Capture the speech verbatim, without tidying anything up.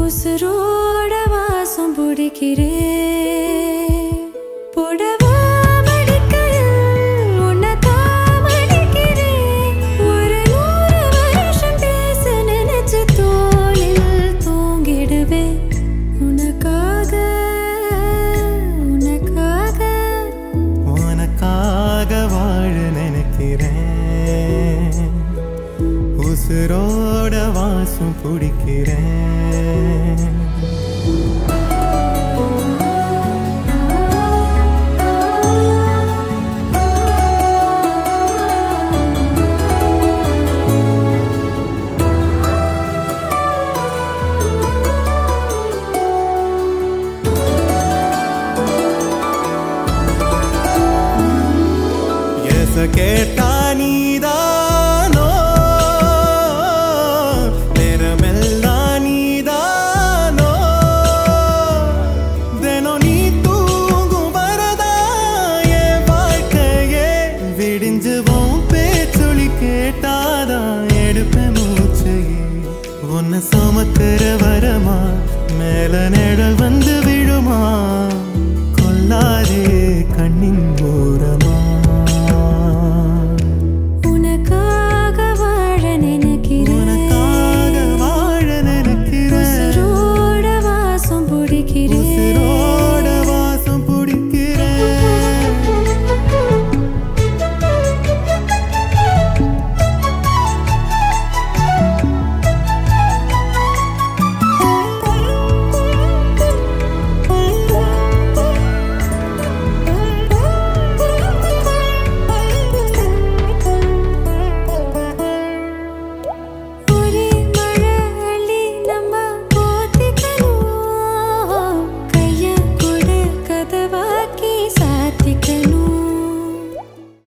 உசுரோட வாசம் பிடிக்கிறேன் உசுரோட வாசம் பிடிக்கிறேன் எச கேட்டா நீதானோ நேரமெல்லாம் நீதானோ தினம் நீ தூங்கும் வரதா என் வாழ்க்கையே விடிஞ்சுவோம் பேச்சொலி கேட்டாதான் எடுப்பேன் மூச்சையே உன்னை சுமக்கிற வரமா மேல நிழல் வந்து விழுமா கொல்லாதே கண்ணின் ஓரமா